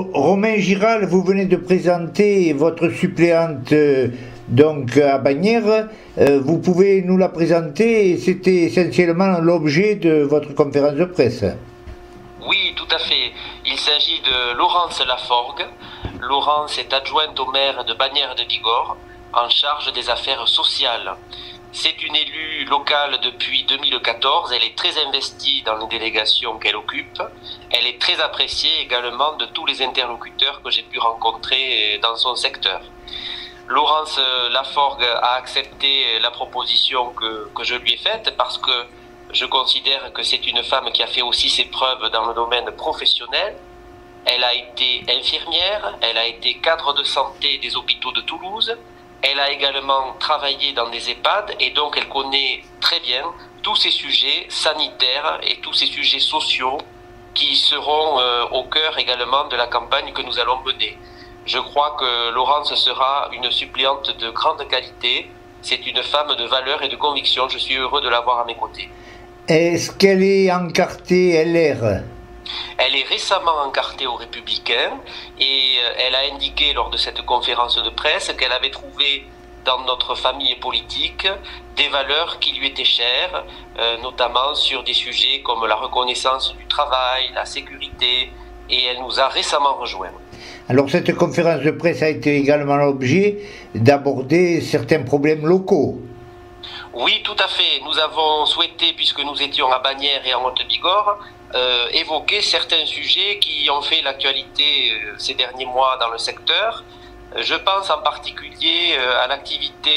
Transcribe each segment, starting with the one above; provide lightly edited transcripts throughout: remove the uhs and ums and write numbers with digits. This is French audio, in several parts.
Romain Giral, vous venez de présenter votre suppléante donc à Bagnères. Vous pouvez nous la présenter? C'était essentiellement l'objet de votre conférence de presse. Oui, tout à fait. Il s'agit de Laurence Laforgue. Laurence est adjointe au maire de Bagnères de Bigorre, en charge des affaires sociales. C'est une élue locale depuis 2014, elle est très investie dans les délégations qu'elle occupe. Elle est très appréciée également de tous les interlocuteurs que j'ai pu rencontrer dans son secteur. Laurence Laforgue a accepté la proposition que je lui ai faite parce que je considère que c'est une femme qui a fait aussi ses preuves dans le domaine professionnel. Elle a été infirmière, elle a été cadre de santé des hôpitaux de Toulouse. Elle a également travaillé dans des EHPAD et donc elle connaît très bien tous ces sujets sanitaires et tous ces sujets sociaux qui seront au cœur également de la campagne que nous allons mener. Je crois que Laurence sera une suppléante de grande qualité. C'est une femme de valeur et de conviction. Je suis heureux de l'avoir à mes côtés. Est-ce qu'elle est encartée LR ? Elle est récemment encartée aux Républicains et elle a indiqué lors de cette conférence de presse qu'elle avait trouvé dans notre famille politique des valeurs qui lui étaient chères, notamment sur des sujets comme la reconnaissance du travail, la sécurité, et elle nous a récemment rejoints. Alors cette conférence de presse a été également l'objet d'aborder certains problèmes locaux. Oui, tout à fait. Nous avons souhaité, puisque nous étions à Bagnères et en Haute-Bigorre, évoquer certains sujets qui ont fait l'actualité ces derniers mois dans le secteur. Je pense en particulier à l'activité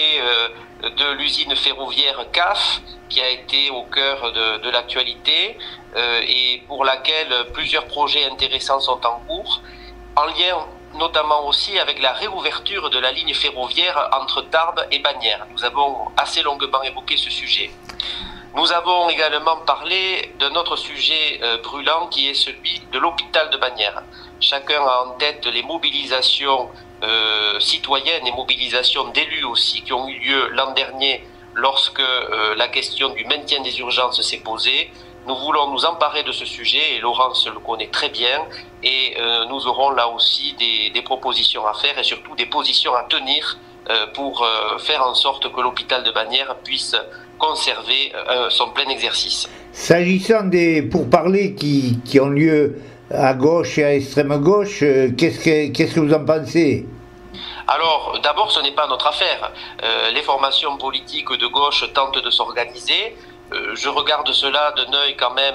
de l'usine ferroviaire CAF, qui a été au cœur de l'actualité et pour laquelle plusieurs projets intéressants sont en cours, en lien notamment aussi avec la réouverture de la ligne ferroviaire entre Tarbes et Bagnères. Nous avons assez longuement évoqué ce sujet. Nous avons également parlé d'un autre sujet brûlant qui est celui de l'hôpital de Bagnères. Chacun a en tête les mobilisations citoyennes et mobilisations d'élus aussi qui ont eu lieu l'an dernier lorsque la question du maintien des urgences s'est posée. Nous voulons nous emparer de ce sujet et Laurence le connaît très bien et nous aurons là aussi des propositions à faire et surtout des positions à tenir pour faire en sorte que l'hôpital de Bagnères puisse conserver son plein exercice. S'agissant des pourparlers qui ont lieu à gauche et à extrême gauche, qu'est-ce que vous en pensez ? Alors, d'abord, ce n'est pas notre affaire. Les formations politiques de gauche tentent de s'organiser. Je regarde cela d'un œil quand même,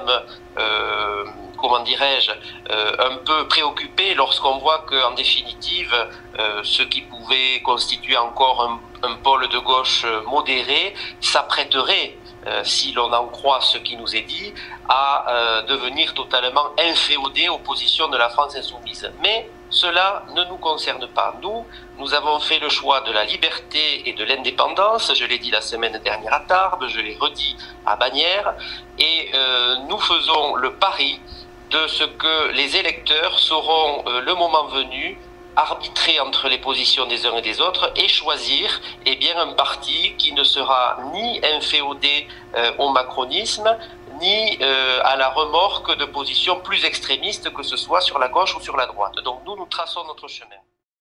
comment dirais-je, un peu préoccupé lorsqu'on voit qu'en définitive, ce qui pouvait constituer encore un pôle de gauche modéré s'apprêterait, si l'on en croit ce qui nous est dit, à devenir totalement inféodé aux positions de la France insoumise. Mais cela ne nous concerne pas. Nous avons fait le choix de la liberté et de l'indépendance, je l'ai dit la semaine dernière à Tarbes, je l'ai redit à Bagnères, et nous faisons le pari de ce que les électeurs sauront, le moment venu, arbitrer entre les positions des uns et des autres et choisir un parti qui ne sera ni inféodé au macronisme, ni à la remorque de positions plus extrémistes, que ce soit sur la gauche ou sur la droite. Donc nous traçons notre chemin.